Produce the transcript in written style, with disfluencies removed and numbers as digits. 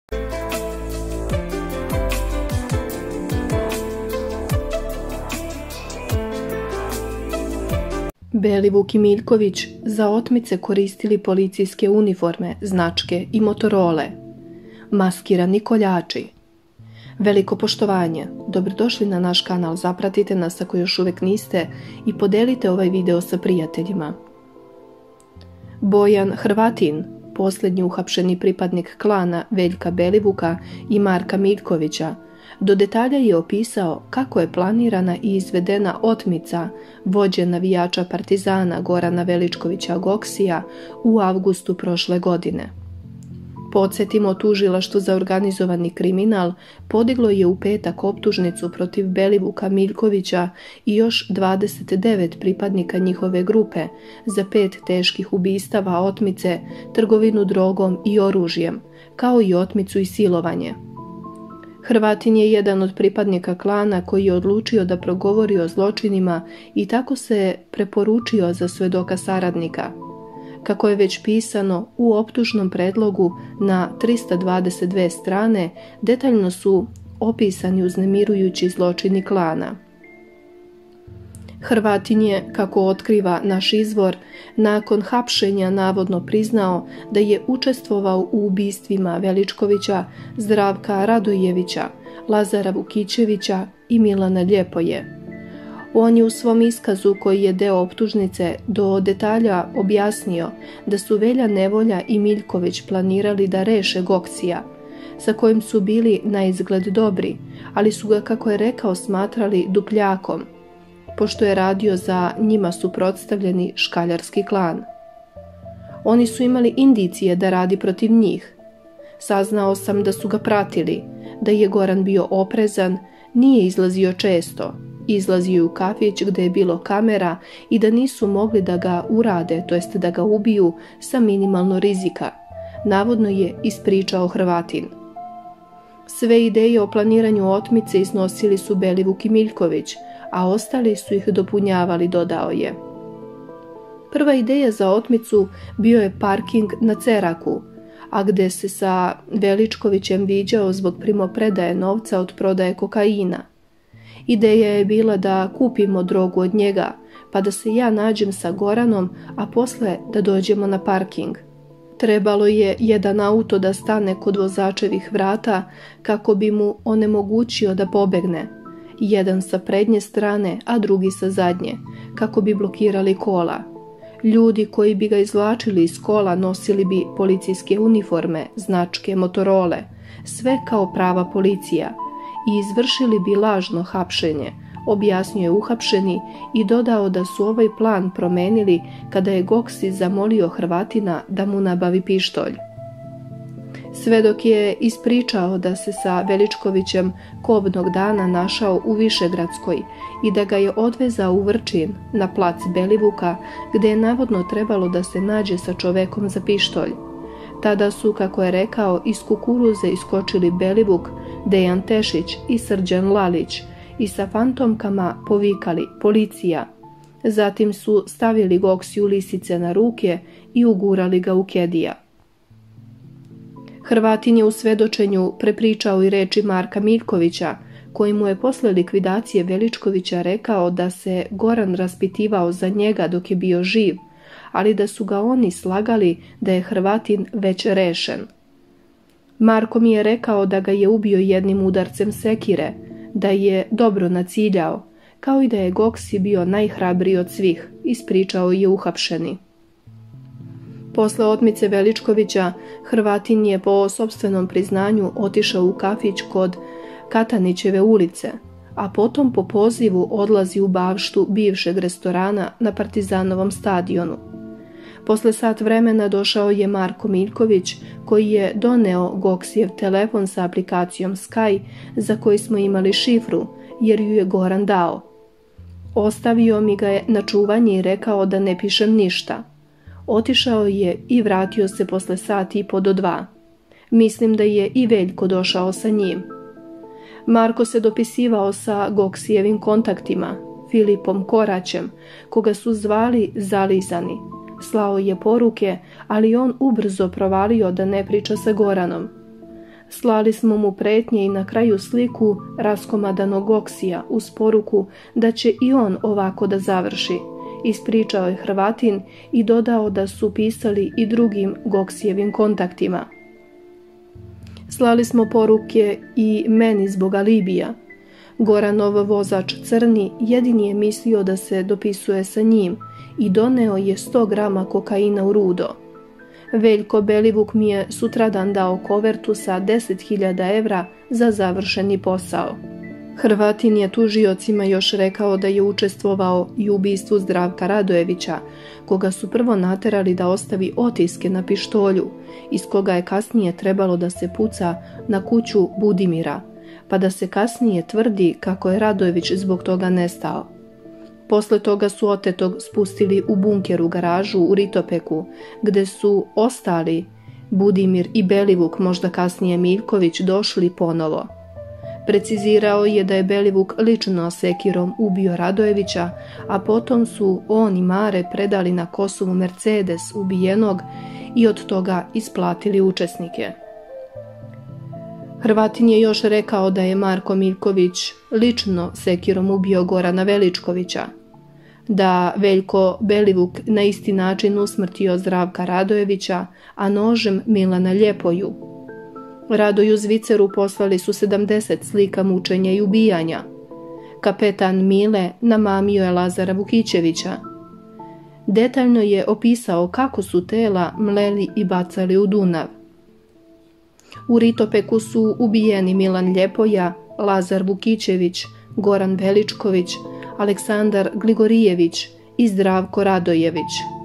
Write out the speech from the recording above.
Belivuk i Miljković za otmice koristili policijske uniforme, značke i motorole. Maskirani koljači. Veliko poštovanje. Dobrodošli na naš kanal, zapratite nas ako još uvijek niste i podelite ovaj video sa prijateljima. Bojan Hrvatin, posljednji uhapšeni pripadnik klana Veljka Belivuka i Marka Miljkovića, do detalja je opisao kako je planirana i izvedena otmica vođe navijača Partizana Gorana Veličkovića Goksija u avgustu prošle godine. Podsjetimo, tužilaštvo za organizovani kriminal podiglo je u petak optužnicu protiv Belivuka, Miljkovića i još 29 pripadnika njihove grupe za 5 teških ubistava, otmice, trgovinu drogom i oružjem, kao i otmicu i silovanje. Hrvatin je jedan od pripadnika klana koji je odlučio da progovori o zločinima i tako se preporučio za svedoka saradnika. Kako je već pisano, u optužnom predlogu na 322 strane detaljno su opisani uznemirujući zločini klana. Hrvatin je, kako otkriva naš izvor, nakon hapšenja navodno priznao da je učestvovao u ubistvima Veličkovića, Zdravka Radojevića, Lazara Vukićevića i Milana Ljepoje. On je u svom iskazu, koji je deo optužnice, do detalja objasnio da su Velja Nevolja i Miljković planirali da reše Goksija, sa kojim su bili na izgled dobri, ali su ga, kako je rekao, smatrali dupljakom, pošto je radio za njima suprotstavljeni škaljarski klan. Oni su imali indicije da radi protiv njih. Saznao sam da su ga pratili, da je Goran bio oprezan, nije izlazio često, izlazio u kafić gdje je bilo kamera i da nisu mogli da ga urade, to jest da ga ubiju sa minimalno rizika, navodno je ispričao Hrvatin. Sve ideje o planiranju otmice iznosili su Belivuk i Miljković, a ostali su ih dopunjavali, dodao je. Prva ideja za otmicu bio je parking na Ceraku, a gde se sa Veličkovićem viđao zbog primopredaje novca od prodaje kokaina. Ideja je bila da kupimo drogu od njega, pa da se ja nađem sa Goranom, a posle da dođemo na parking. Trebalo je jedan auto da stane kod vozačevih vrata kako bi mu onemogućio da pobegne. Jedan sa prednje strane, a drugi sa zadnje, kako bi blokirali kola. Ljudi koji bi ga izvlačili iz kola nosili bi policijske uniforme, značke, motorole, sve kao prava policija, i izvršili bi lažno hapšenje, objasnio je uhapšeni i dodao da su ovaj plan promenili kada je Goksi zamolio Hrvatina da mu nabavi pištolj. Svedok je ispričao da se sa Veličkovićem kobnog dana našao u Višegradskoj i da ga je odvezao u Vrčin na plac Belivuka, gdje je navodno trebalo da se nađe sa čovekom za pištolj. Tada su, kako je rekao, iz kukuruze iskočili Belivuk, Dejan Tešić i Srđan Lalić i sa fantomkama povikali policija. Zatim su stavili Goksiju lisice na ruke i ugurali ga u kedija. Hrvatin je u svedočenju prepričao i reči Marka Miljkovića, koji mu je posle likvidacije Veličkovića rekao da se Goran raspitivao za njega dok je bio živ, ali da su ga oni slagali da je Hrvatin već rešen. Marko mi je rekao da ga je ubio jednim udarcem sekire, da je dobro naciljao, kao i da je Goksi bio najhrabriji od svih, ispričao je uhapšeni. Posle otmice Veličkovića, Hrvatin je po sopstvenom priznanju otišao u kafić kod Katanićeve ulice, a potom po pozivu odlazi u bavštu bivšeg restorana na Partizanovom stadionu. Posle sat vremena došao je Marko Miljković, koji je doneo Goksijev telefon sa aplikacijom Sky, za koji smo imali šifru, jer ju je Goran dao. Ostavio mi ga je na čuvanje i rekao da ne pišem ništa. Otišao je i vratio se posle sat i po do 2. Mislim da je i Veljko došao sa njim. Marko se dopisivao sa Goksijevim kontaktima, Filipom Koraćem, koga su zvali Zalizani. Slao je poruke, ali on ubrzo provalio da ne priča sa Goranom. Slali smo mu pretnje i na kraju sliku raskomadanog Goksija uz poruku da će i on ovako da završi. Ispričao je Hrvatin i dodao da su pisali i drugim Goksijevim kontaktima. Slali smo poruke i meni zbog alibija. Goranov vozač Crni jedini je mislio da se dopisuje sa njim i doneo je 100 grama kokaina u rudo. Veljko Belivuk mi je sutradan dao kovertu sa 10.000 evra za završeni posao. Hrvatin je tužiocima još rekao da je učestvovao i u ubistvu Zdravka Radojevića, koga su prvo naterali da ostavi otiske na pištolju, iz koga je kasnije trebalo da se puca na kuću Budimira, pa da se kasnije tvrdi kako je Radojević zbog toga nestao. Posle toga su otetog spustili u bunker u garažu u Ritopeku, gde su ostali Budimir i Belivuk, možda kasnije Miljković, došli ponovo. Precizirao je da je Belivuk lično sekirom ubio Radojevića, a potom su on i Mare predali na Kosovu Mercedes ubijenog i od toga isplatili učesnike. Hrvatin je još rekao da je Marko Miljković lično sekirom ubio Gorana Veličkovića, da Veljko Belivuk na isti način usmrtio Zdravka Radojevića, a nožem Milana Ljepoju. Radoju Zviceru poslali su 70 slika mučenja i ubijanja. Kapetan Mile namamio je Lazara Vukićevića. Detaljno je opisao kako su tela mleli i bacali u Dunav. U Ritopeku su ubijeni Milan Ljepoja, Lazar Vukićević, Goran Veličković, Aleksandar Gligorijević i Zdravko Radojević.